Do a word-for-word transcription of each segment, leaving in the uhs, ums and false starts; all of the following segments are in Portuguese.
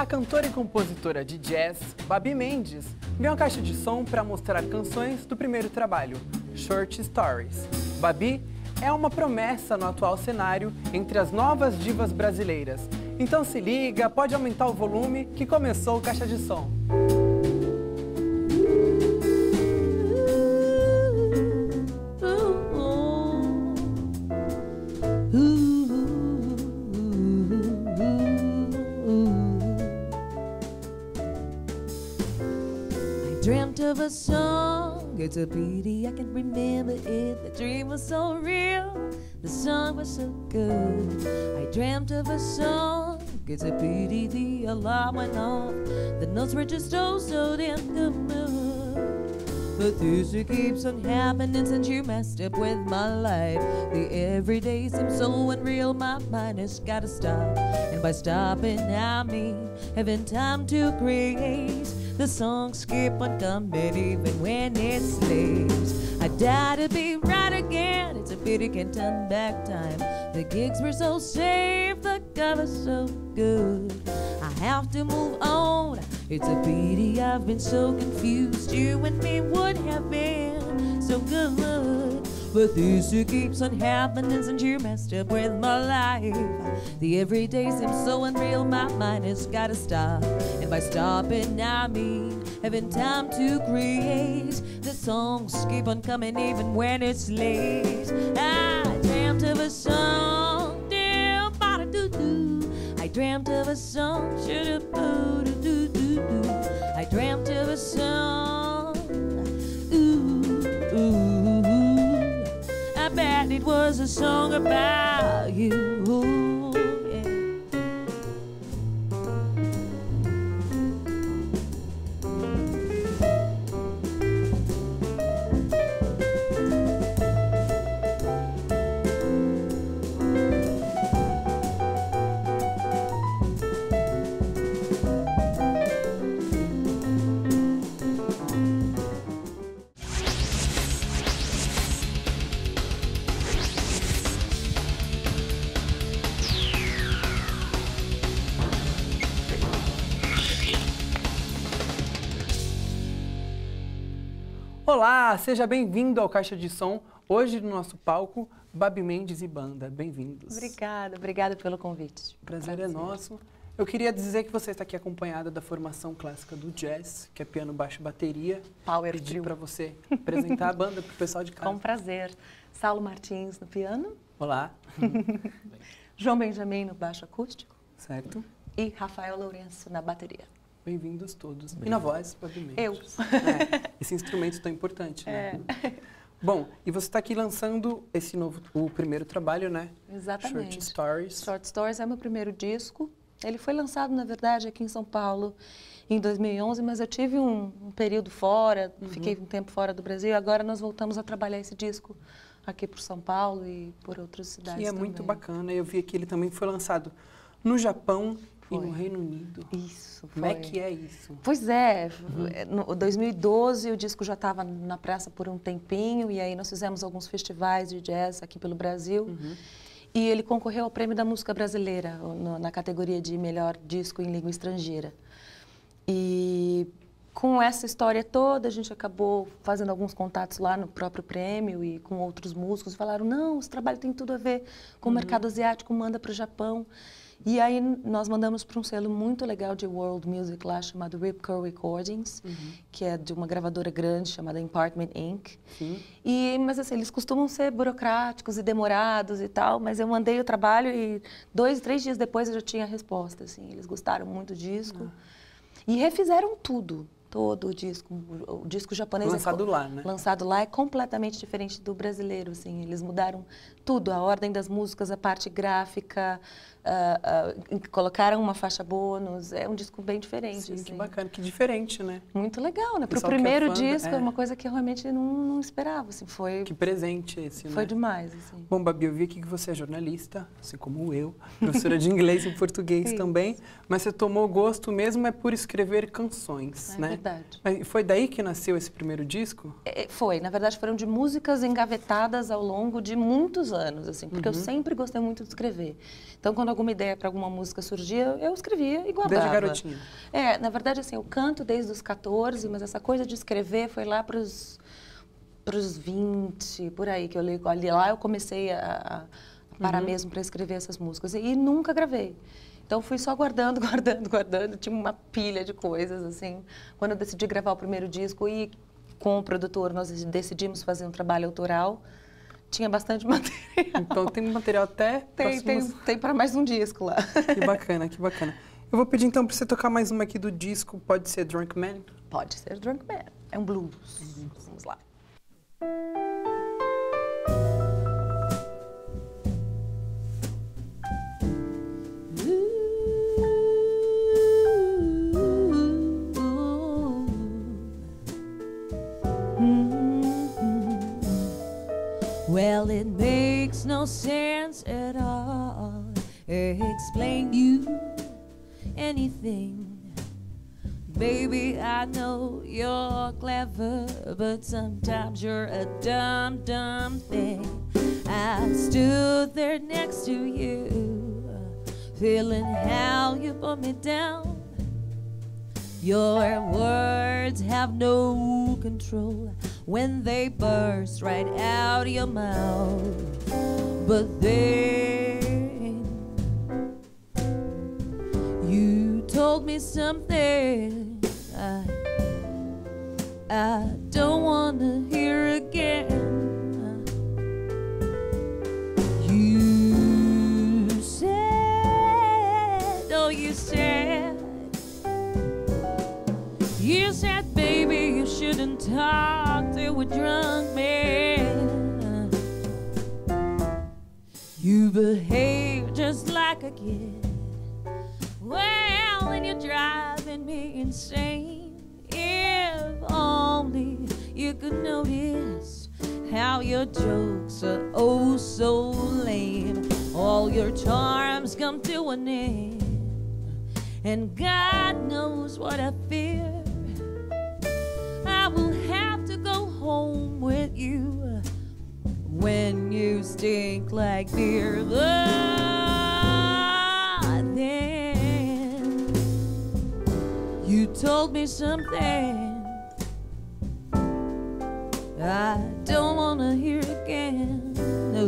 A cantora e compositora de jazz, Babi Mendes, ganhou a caixa de som para mostrar canções do primeiro trabalho, Short Stories. Babi é uma promessa no atual cenário entre as novas divas brasileiras. Então se liga, pode aumentar o volume que começou o Caixa de Som. Dreamt of a song, it's a pity I can't remember it. The dream was so real, the song was so good. I dreamt of a song, it's a pity the alarm went off. The notes were just oh so damn good. But this it keeps on happening since you messed up with my life. The everyday seems so unreal, my mind has gotta stop. And by stopping I mean having time to create. The songs keep on coming even when it's late. I die to be right again, it's a pity can't turn back time. The gigs were so safe, the cover's so good. I have to move on, it's a pity I've been so confused. You and me would have been so good. But this it keeps on happening since you messed up with my life. The everyday seems so unreal, my mind has gotta stop. And by stopping I mean having time to create. The songs keep on coming even when it's late. I dreamt of a song, damn, ba-da-doo-doo. I dreamt of a song, shoo-doo-doo-doo-doo-doo. I dreamt of a song, ooh, ooh. I bet it was a song about you. Yeah. Olá, seja bem-vindo ao Caixa de Som. Hoje no nosso palco, Babi Mendes e banda. Bem-vindos. Obrigada, obrigada pelo convite. Prazer, Prazer é nosso. Eu queria dizer que você está aqui acompanhada da formação clássica do jazz, que é piano, baixo e bateria. Power Pedir Trio. para você apresentar a banda para o pessoal de casa. Com prazer. Saulo Martins no piano. Olá. João Benjamin no baixo acústico. Certo. E Rafael Lourenço na bateria. Bem-vindos todos. Bem. E na voz, Babi Mendes. Eu. É, esse instrumento tão importante, né? É. Bom, e você está aqui lançando esse novo, o primeiro trabalho, né? Exatamente. Short Stories. Short Stories é meu primeiro disco. Ele foi lançado, na verdade, aqui em São Paulo em dois mil e onze, mas eu tive um, um período fora, uhum. Fiquei um tempo fora do Brasil e agora nós voltamos a trabalhar esse disco aqui por São Paulo e por outras cidades E é também. muito bacana. Eu vi que ele também foi lançado no Japão foi. E no Reino Unido. Isso, Como foi. é que é isso? Pois é, uhum. Em dois mil e doze o disco já estava na praça por um tempinho e aí nós fizemos alguns festivais de jazz aqui pelo Brasil. Uhum. E ele concorreu ao Prêmio da Música Brasileira, no, na categoria de melhor disco em língua estrangeira. E com essa história toda, a gente acabou fazendo alguns contatos lá no próprio prêmio e com outros músicos. Falaram, não, esse trabalho tem tudo a ver com uhum. o mercado asiático, manda para o Japão. E aí nós mandamos para um selo muito legal de world music lá, chamado Rip Curl Recordings, uhum. que é de uma gravadora grande chamada Impartment incorporated. Sim. E, mas assim, eles costumam ser burocráticos e demorados e tal, mas eu mandei o trabalho e dois, três dias depois eu já tinha a resposta, assim. Eles gostaram muito do disco ah. e refizeram tudo. Todo o disco, o disco japonês lançado é, lá, né? Lançado lá é completamente diferente do brasileiro, assim. Eles mudaram tudo, a ordem das músicas, a parte gráfica, uh, uh, colocaram uma faixa bônus. É um disco bem diferente. Sim, assim. Que bacana, que diferente, né? Muito legal, né? Para o Pessoal primeiro que é fã, disco é. é uma coisa que eu realmente não, não esperava, assim. Foi. Que presente esse, né? Foi demais, assim. Bom, Babi, eu vi aqui que você é jornalista, assim como eu, professora de inglês e português também, mas você tomou gosto mesmo é por escrever canções, é né? Verdade. verdade. Mas foi daí que nasceu esse primeiro disco? É, foi, na verdade foram de músicas engavetadas ao longo de muitos anos, assim, porque Uhum. eu sempre gostei muito de escrever. Então, quando alguma ideia para alguma música surgia, eu escrevia e guardava. Desde garotinha? É, na verdade, assim, eu canto desde os quatorze, mas essa coisa de escrever foi lá para os vinte, por aí, que eu li, ali, lá eu comecei a, a parar Uhum. mesmo para escrever essas músicas. E, e nunca gravei. Então, fui só guardando, guardando, guardando. Tinha uma pilha de coisas, assim. Quando eu decidi gravar o primeiro disco e com o produtor nós decidimos fazer um trabalho autoral, tinha bastante material. Então tem material até Tem, tem, próximos... tem para mais um disco lá. Que bacana, que bacana. Eu vou pedir então para você tocar mais uma aqui do disco, pode ser Drunk Man? Pode ser Drunk Man. É um blues. Uhum. Vamos lá. Well, it makes no sense at all. Explain you anything. Baby, I know you're clever, but sometimes you're a dumb, dumb thing. I stood there next to you, feeling how you put me down. Your words have no control when they burst right out of your mouth. But then you told me something I, I don't want to hear again. You said, oh, you said, you said, baby, you shouldn't talk to a drunk man. You behave just like a kid. Well, and you're driving me insane. If only you could notice how your jokes are oh so lame. All your charms come to an end, and God knows what I fear. I will have to go home with you when you stink like beer. But then you told me something I don't want to hear again. No.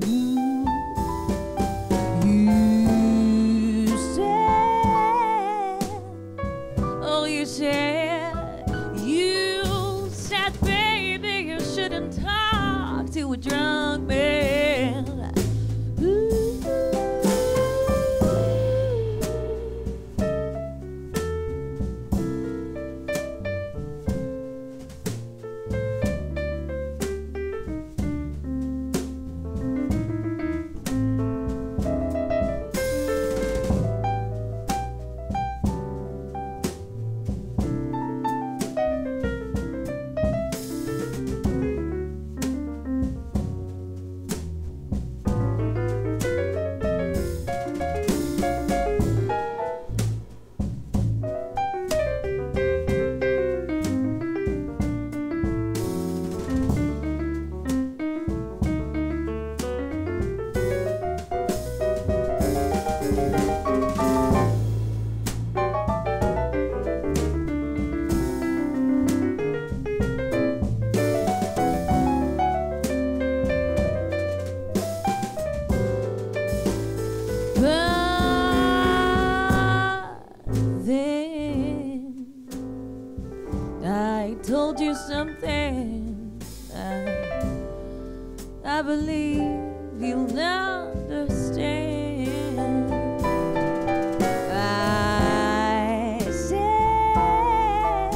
You said, oh, you said, you said, baby, you shouldn't talk to a drunk man. Ooh. Told you something I, I believe you'll understand. I said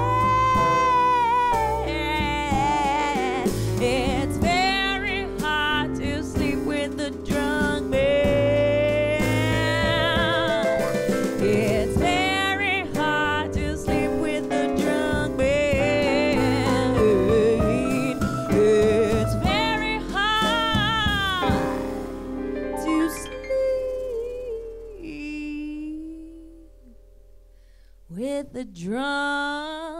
it's very hard to sleep with a drunk man. It's very hard to sleep with a drunk man. With the drum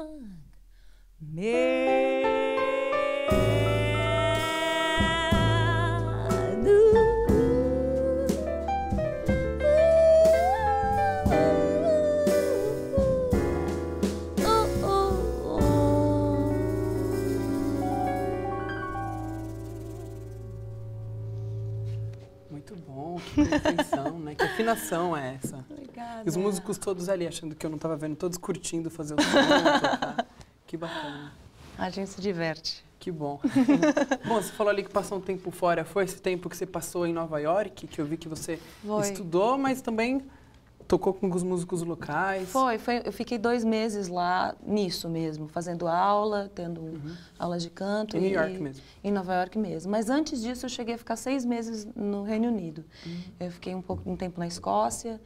Muito bom, que perfeição, né? Que afinação é essa? Obrigada. E os músicos todos ali, achando que eu não estava vendo, todos curtindo fazer o som, tocar. Que bacana. A gente se diverte. Que bom. Bom, você falou ali que passou um tempo fora. Foi esse tempo que você passou em Nova York, que eu vi que você Foi. estudou, mas também tocou com os músicos locais? Foi, foi. Eu fiquei dois meses lá nisso mesmo, fazendo aula, tendo uhum. aulas de canto. Em New e, York mesmo? Em Nova York mesmo. Mas antes disso, eu cheguei a ficar seis meses no Reino Unido. Uhum. Eu fiquei um pouco um tempo na Escócia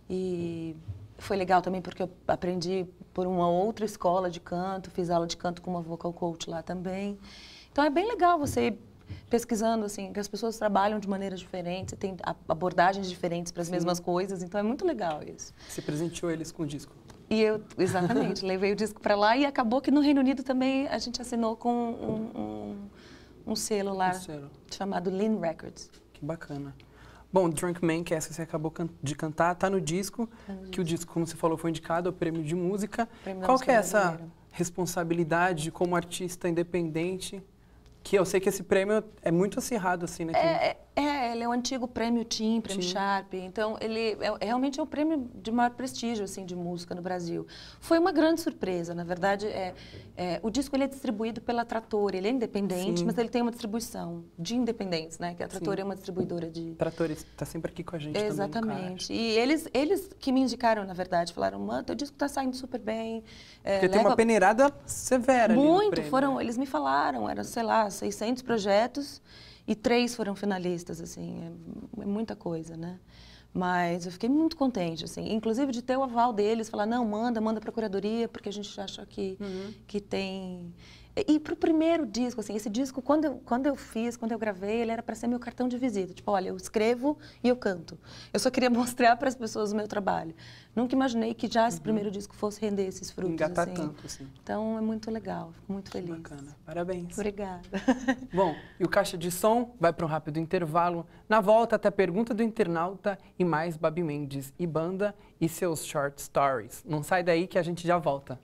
e foi legal também porque eu aprendi por uma outra escola de canto, fiz aula de canto com uma vocal coach lá também. Então é bem legal você ir pesquisando, assim, que as pessoas trabalham de maneiras diferentes, tem abordagens diferentes para as mesmas coisas, então é muito legal isso. Você presenteou eles com o disco? E eu, exatamente, levei o disco para lá e acabou que no Reino Unido também a gente assinou com um, um, um selo lá, um selo. chamado Lean Records. Que bacana. Bom, Drunk Man, que é essa que você acabou de cantar, está no disco, tá no que disco. O disco, como você falou, foi indicado ao Prêmio de Música. Prêmio Qual que é essa responsabilidade como artista independente? Que eu sei que esse prêmio é muito acirrado, assim, né? É, é, ele é o antigo prêmio Tim, prêmio Tim. Sharp. Então, ele é, realmente é o prêmio de maior prestígio, assim, de música no Brasil. Foi uma grande surpresa, na verdade. É, é, o disco ele é distribuído pela Trattori, ele é independente, Sim. mas ele tem uma distribuição de independentes, né? Que a Trattori Sim. é uma distribuidora de... Trattori está sempre aqui com a gente Exatamente. Também, e eles, eles que me indicaram, na verdade, falaram, mano, teu disco está saindo super bem. É, Porque leva... tem uma peneirada severa ali Muito, no prêmio, foram, né? Eles me falaram, era, sei lá, seiscentos projetos e três foram finalistas, assim, é, é muita coisa, né? Mas eu fiquei muito contente, assim, inclusive de ter o aval deles, falar, não, manda, manda para a curadoria, porque a gente acha que, uhum. que tem... E para o primeiro disco, assim, esse disco, quando eu, quando eu fiz, quando eu gravei, ele era para ser meu cartão de visita. Tipo, olha, eu escrevo e eu canto. Eu só queria mostrar para as pessoas o meu trabalho. Nunca imaginei que já esse uhum. primeiro disco fosse render esses frutos. Engatar assim. tanto, assim. Então, é muito legal, fico muito feliz. Bacana, parabéns. Obrigada. Bom, e o Caixa de Som vai para um rápido intervalo. Na volta, até a pergunta do internauta e mais Babi Mendes e banda e seus short stories. Não sai daí que a gente já volta.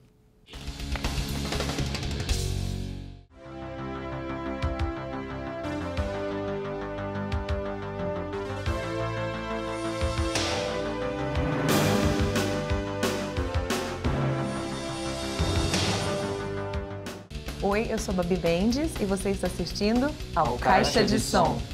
Oi, eu sou Babi Mendes e você está assistindo ao, ao Caixa, Caixa de, de Som. Som.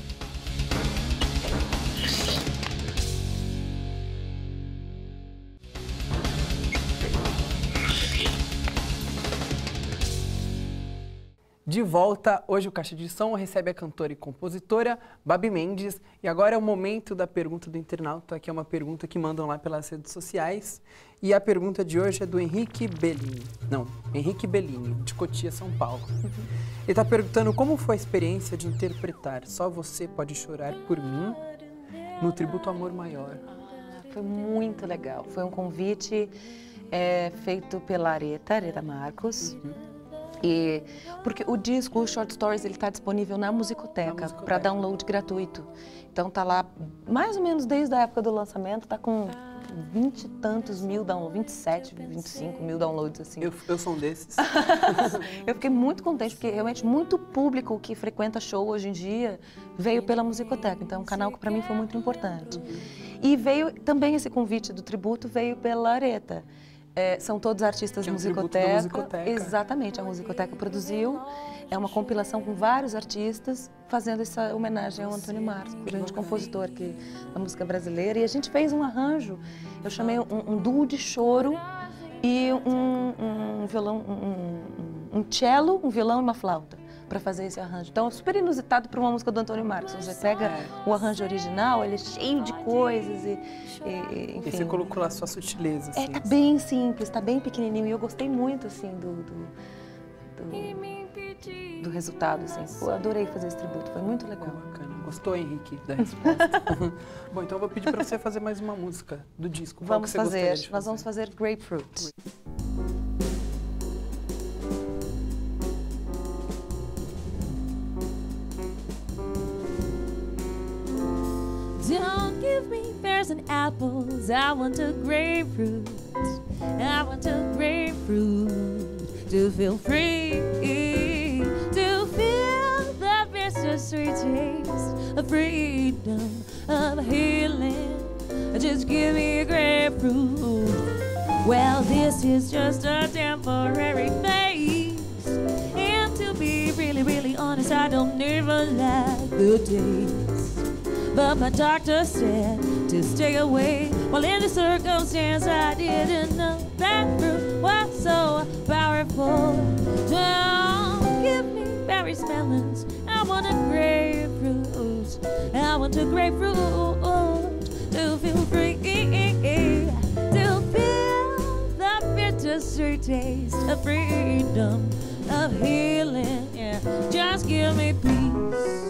De volta, hoje o Caixa de Som recebe a cantora e compositora Babi Mendes. E agora é o momento da pergunta do internauta, que é uma pergunta que mandam lá pelas redes sociais. E a pergunta de hoje é do Henrique Bellini. Não, Henrique Bellini, de Cotia, São Paulo. Uhum. Ele está perguntando como foi a experiência de interpretar Só Você Pode Chorar Por Mim no tributo Amor Maior. Ah, foi muito legal. Foi um convite é, feito pela Areta, Areta Marcos. Uhum. E, porque o disco, o Short Stories, ele está disponível na Musicoteca, para download gratuito. Então tá lá, mais ou menos desde a época do lançamento, tá com vinte e tantos mil downloads, vinte e sete, vinte e cinco mil downloads, assim. Eu, eu sou um desses. Eu fiquei muito contente, porque realmente muito público que frequenta show hoje em dia veio pela Musicoteca. Então é um canal que para mim foi muito importante. E veio também esse convite do tributo, veio pela Areta. É, são todos artistas é um musicoteca. musicoteca. Exatamente, a Musicoteca produziu. É uma compilação com vários artistas fazendo essa homenagem ao Antônio Marcos, grande compositor que, da música brasileira. E a gente fez um arranjo, eu chamei um, um duo de choro e um, um violão, um, um cello, um violão e uma flauta para fazer esse arranjo. Então é super inusitado para uma música do Antônio Marcos. Você pega é. o arranjo original, ele é cheio de coisas e, e enfim. E você colocou lá sua sutileza. Assim, é, tá bem simples, tá bem pequenininho e eu gostei muito assim do, do, do, do resultado, assim. Eu adorei fazer esse tributo, foi muito legal. Oh, bacana. Gostou, Henrique, da resposta? Bom, então eu vou pedir para você fazer mais uma música do disco. Qual vamos que você fazer, gostaria de fazer? Nós vamos fazer Grapefruit. pears and apples. I want a grapefruit. I want a grapefruit to feel free, to feel the bittersweet taste of freedom, of healing. Just give me a grapefruit. Well, this is just a temporary phase, and to be really, really honest, I don't even like the taste. But my doctor said to stay away. Well, in the circumstance, I didn't know that fruit was so powerful. Don't give me berry smellings. I want a grapefruit. I want a grapefruit to feel free, to feel the bittersweet taste of freedom, of healing. Yeah, just give me peace.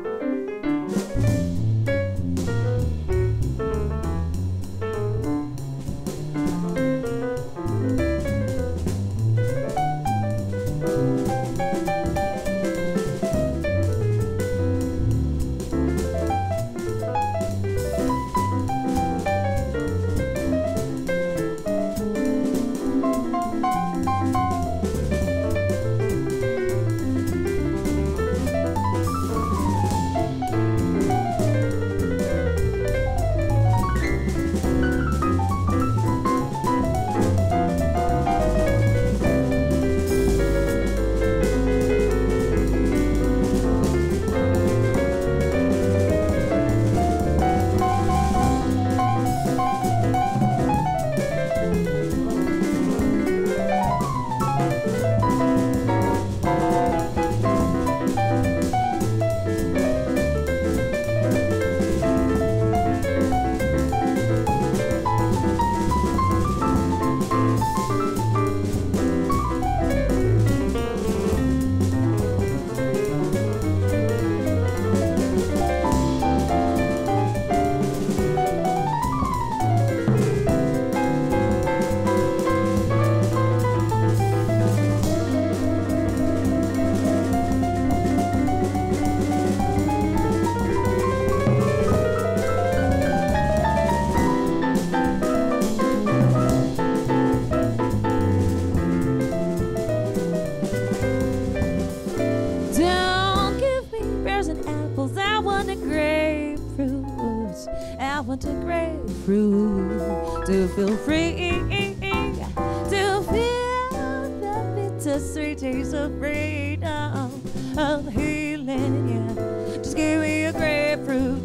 I want a grapefruit to feel free, to feel the bittersweet taste of freedom, of healing. Yeah, just give me a grapefruit.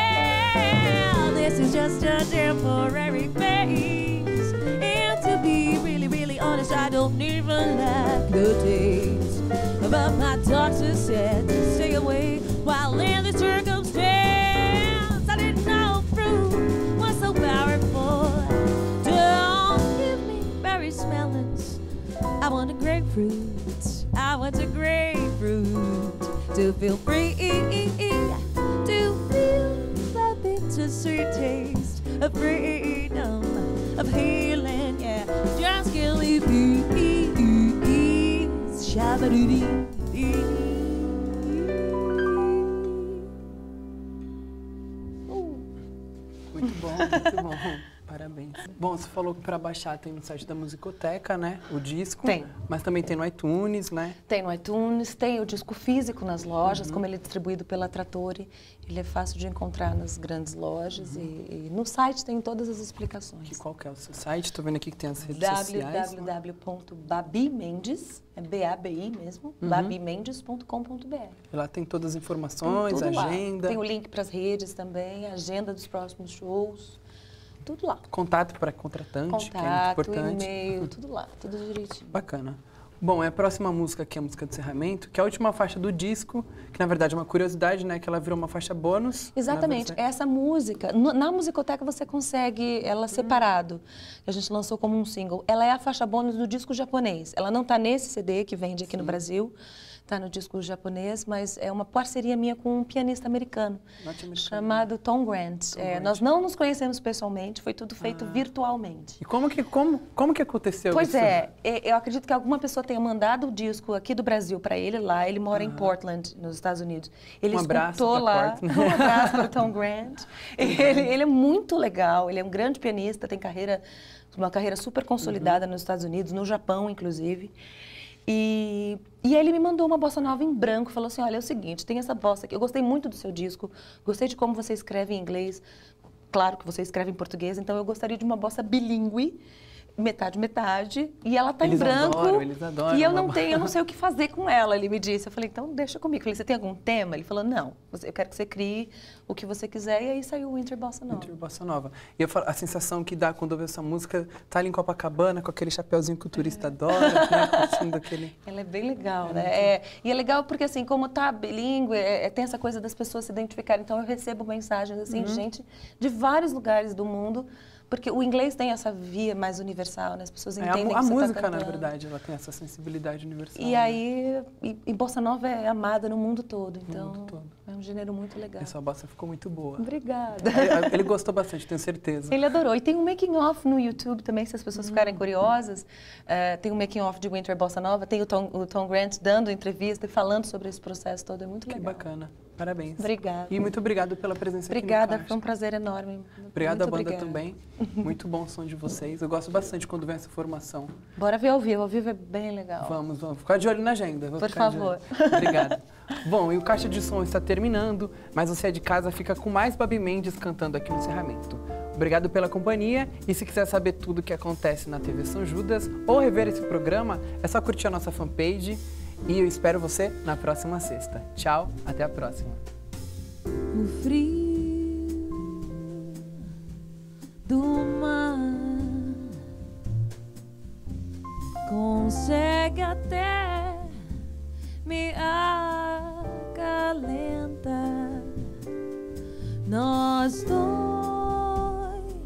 Well, this is just a temporary phase, and to be really, really honest, I don't even like the taste. But my doctor said to stay away while in the circumstance. I didn't know fruit was so powerful. Don't give me berry smellings. I want a grapefruit. I want a grapefruit to feel free, to feel the bittersweet taste of freedom, of healing. Yeah, just give me peace. Shabba-doo-dee. Muito bom, muito bom. Parabéns. Bom, você falou que para baixar tem no site da Musicoteca, né? O disco. Tem. Mas também tem no iTunes, né? Tem no iTunes, tem o disco físico nas lojas, Uhum. como ele é distribuído pela Trattori. Ele é fácil de encontrar nas grandes lojas. Uhum. e, e no site tem todas as explicações. Que, qual que é o seu site? Estou vendo aqui que tem as redes w sociais. w w ponto babi mendes, é B A B I mesmo, Uhum. babi mendes ponto com ponto b r. E lá tem todas as Tem informações, tudo lá. agenda. Tem o link para as redes também, a agenda dos próximos shows. Tudo lá. Contato para contratante, que é muito Contato, importante. e-mail, tudo lá, tudo direitinho. Bacana. Bom, é a próxima música aqui, a música de encerramento, que é a última faixa do disco, que na verdade é uma curiosidade, né? Que ela virou uma faixa bônus. Exatamente. Né, você... Essa música, no, na Musicoteca você consegue ela separado, que a gente lançou como um single. Ela é a faixa bônus do disco japonês. Ela não está nesse C D que vende aqui Sim. no Brasil. tá no disco japonês, mas é uma parceria minha com um pianista americano chamado Tom Grant. Tom É, Grant. nós não nos conhecemos pessoalmente, foi tudo feito ah. virtualmente. E como que, como, como que aconteceu pois isso? Pois é, eu acredito que alguma pessoa tenha mandado o disco aqui do Brasil para ele lá, ele mora ah. em Portland, nos Estados Unidos. Ele um abraço escutou lá, um abraço para o Tom Grant. Ele, ele é muito legal, ele é um grande pianista, tem carreira, uma carreira super consolidada uhum. nos Estados Unidos, no Japão, inclusive. E, e ele me mandou uma bossa nova em branco, falou assim, olha, é o seguinte, tem essa bossa aqui, eu gostei muito do seu disco, gostei de como você escreve em inglês, claro que você escreve em português, então eu gostaria de uma bossa bilíngue, metade, metade, e ela tá eles em branco, adoram, eles adoram e eu não tenho, eu não sei o que fazer com ela, ele me disse. Eu falei, então deixa comigo. Eu falei, você tem algum tema? Ele falou, não, eu quero que você crie o que você quiser, e aí saiu o Winter Bossa Nova. Winter Bossa Nova. E eu falo, a sensação que dá quando eu vejo essa música, tá ali em Copacabana, com aquele chapeuzinho que o turista adora, né, curtindo aquele... Ela é bem legal, é né? Muito... É, e é legal porque, assim, como tá bilíngue, é, é, tem essa coisa das pessoas se identificarem, então eu recebo mensagens, assim, uhum. de gente de vários lugares do mundo. Porque o inglês tem essa via mais universal, né? As pessoas entendem é, a, a que você música, tá na verdade, ela tem essa sensibilidade universal. E né? aí, e, e Bossa Nova é amada no mundo todo, então mundo todo. É um gênero muito legal. Essa bossa ficou muito boa. Obrigada. Ele, ele gostou bastante, tenho certeza. Ele adorou. E tem um making off no YouTube também, se as pessoas hum. ficarem curiosas. Uh, tem um making off de Winter Bossa Nova, tem o Tom, o Tom Grant dando entrevista e falando sobre esse processo todo, é muito legal. Que bacana. Parabéns. Obrigada. E muito obrigado pela presença obrigada, aqui no foi um prazer enorme. Obrigada à banda obrigada. também. Muito bom o som de vocês. Eu gosto bastante quando vem essa formação. Bora ver ao vivo, ao vivo é bem legal. Vamos, vamos. Ficar de olho na agenda. Vou Por favor. Obrigada. Bom, e o Caixa de Som está terminando, mas você é de casa fica com mais Babi Mendes cantando aqui no encerramento. Obrigado pela companhia e se quiser saber tudo o que acontece na T V São Judas ou rever esse programa, é só curtir a nossa fanpage e eu espero você na próxima sexta. Tchau, até a próxima. O frio do mar consegue até me acalenta. Nós dois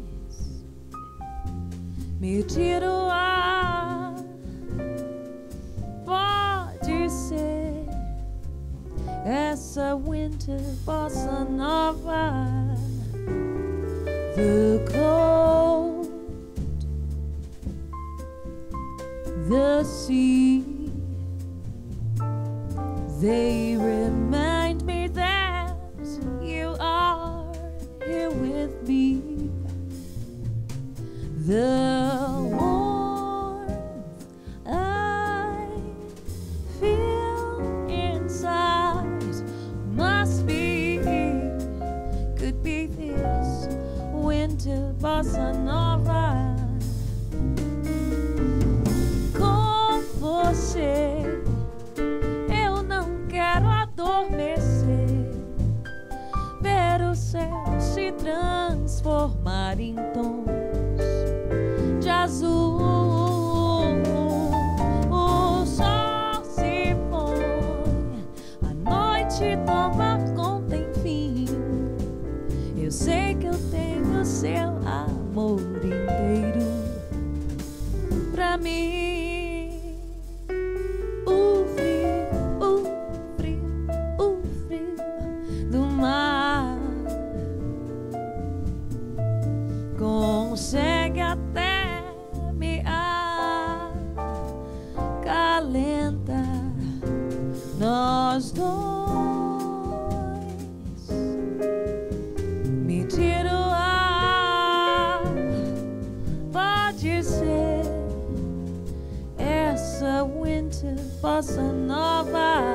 me tira o ar. Pode ser essa Winter Bossa Nova. The cold, the sea, they remind me that you are here with me. The warmth I feel inside must be, could be this Winter Bossa Nova. Com você eu não quero adormecer, ver o céu se transformar em tons de azul. O sol se põe, a noite toma conta, enfim. Eu sei que eu tenho seu amor inteiro pra mim. O frio, o frio, o frio do mar consegue até me acalenta. Nós dois me tira o ar. Pode ser essa Winter Bossa Nova.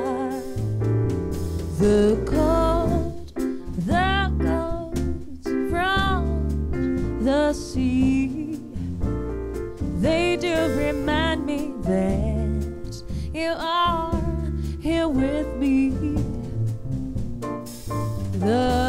The cold, the cold from the sea, they do remind me that you are here with me. The